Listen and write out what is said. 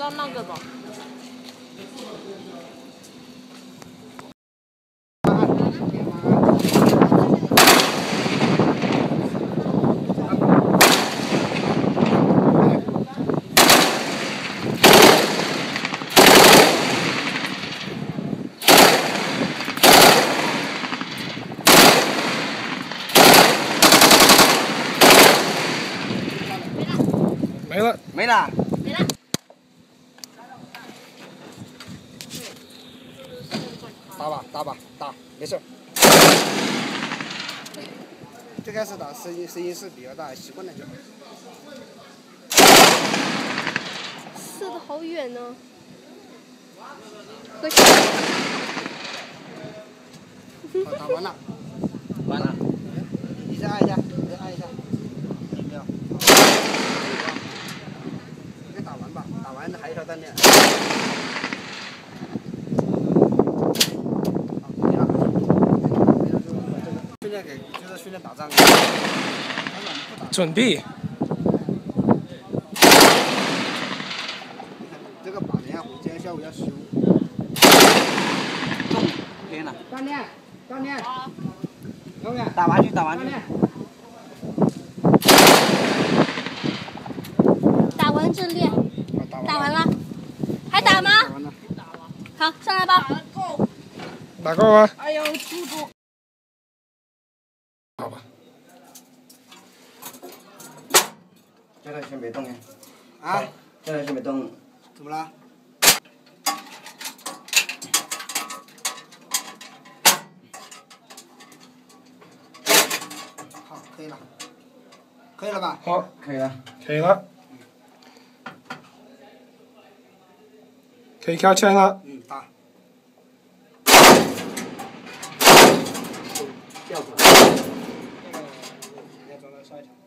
到那个吧。 没了， 没了， 没了。 打吧，打吧，打，没事。最开始打声音是比较大，习惯了就好。 射得好远呢。 好，打完了。 完了。 你再按一下，你再按一下。没有。应该打完吧？打完还有一条弹链。训练给就是训练打仗。 准备。 这个把连今天下午要修。 练了。 锻炼，锻炼。永远。 打完去，打完去。 打完正练。打完了。还打吗？ 打完了。 好，上来吧。 打够吗？ 哎呦，猪猪。 好吧。 这个先别动哎。 啊？ 这个先别动。 怎么了？好，可以了。可以了吧？ 好， 可以了。 可以了。可以开枪了。 嗯，打。 效果。 应该装到下一条。